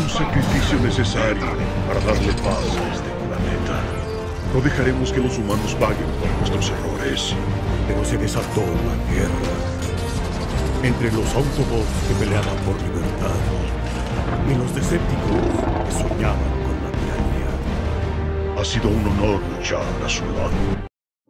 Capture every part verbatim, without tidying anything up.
un sacrificio necesario para darle paz a este planeta. No dejaremos que los humanos paguen por nuestros errores. Pero se desató una guerra entre los Autobots que peleaban por libertad y los Decepticons que soñaban con la tiranía. Ha sido un honor luchar a su lado.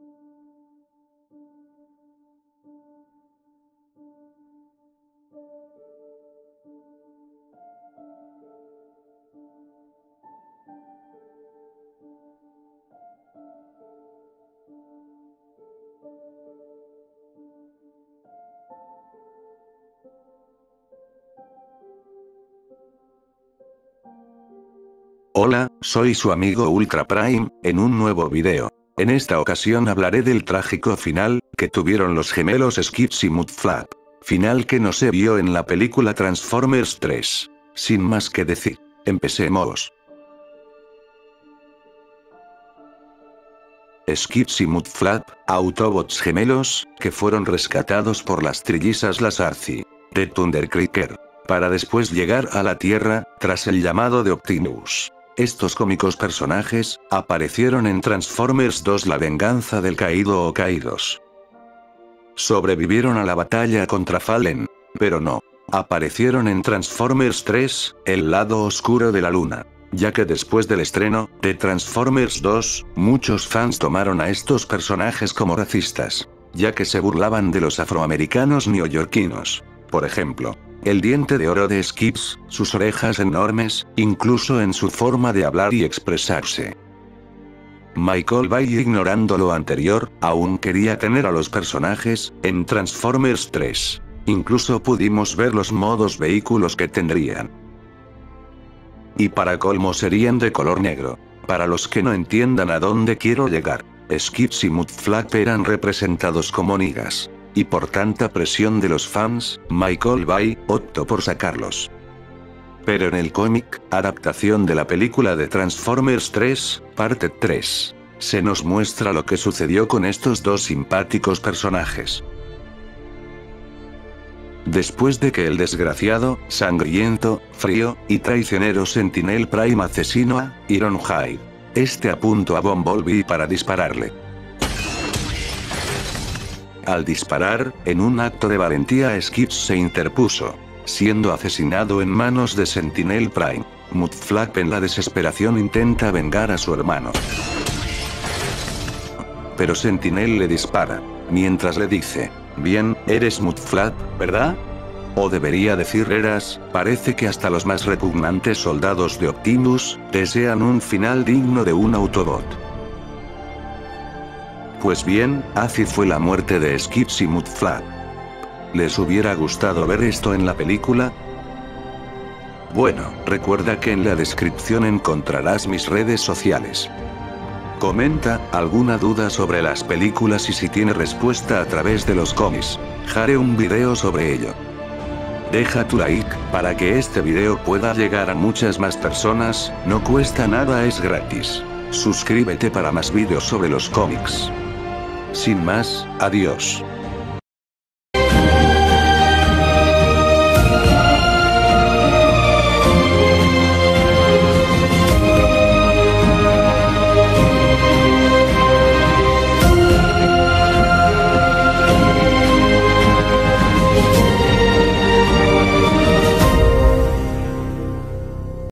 Hola, soy su amigo Ultra Prime, en un nuevo video. En esta ocasión hablaré del trágico final que tuvieron los gemelos Skids y Mudflap. Final que no se vio en la película Transformers tres. Sin más que decir, empecemos. Skids y Mudflap, Autobots gemelos, que fueron rescatados por las trillizas Lazarzi, de Thundercracker, para después llegar a la Tierra, tras el llamado de Optimus. Estos cómicos personajes, aparecieron en Transformers dos La venganza del caído o caídos. Sobrevivieron a la batalla contra Fallen, pero no. Aparecieron en Transformers tres, El lado oscuro de la luna. Ya que después del estreno de Transformers dos, muchos fans tomaron a estos personajes como racistas, ya que se burlaban de los afroamericanos neoyorquinos. Por ejemplo, el diente de oro de Skids, sus orejas enormes, incluso en su forma de hablar y expresarse. Michael Bay, ignorando lo anterior, aún quería tener a los personajes en Transformers tres. Incluso pudimos ver los modos vehículos que tendrían. Y para colmo serían de color negro. Para los que no entiendan a dónde quiero llegar, Skids y Mudflap eran representados como niggas. Y por tanta presión de los fans, Michael Bay optó por sacarlos. Pero en el cómic, adaptación de la película de Transformers tres, parte tres, se nos muestra lo que sucedió con estos dos simpáticos personajes. Después de que el desgraciado, sangriento, frío, y traicionero Sentinel Prime asesinó a Ironhide, este apuntó a Bumblebee para dispararle. Al disparar, en un acto de valentía, Skids se interpuso, siendo asesinado en manos de Sentinel Prime. Mudflap en la desesperación intenta vengar a su hermano. Pero Sentinel le dispara, mientras le dice, bien, eres Mudflap, ¿verdad? O debería decir eras, parece que hasta los más repugnantes soldados de Optimus, desean un final digno de un Autobot. Pues bien, así fue la muerte de Skids y Mudflap. ¿Les hubiera gustado ver esto en la película? Bueno, recuerda que en la descripción encontrarás mis redes sociales. Comenta alguna duda sobre las películas y si tiene respuesta a través de los cómics, haré un video sobre ello. Deja tu like, para que este video pueda llegar a muchas más personas, no cuesta nada, es gratis. Suscríbete para más vídeos sobre los cómics. Sin más, adiós.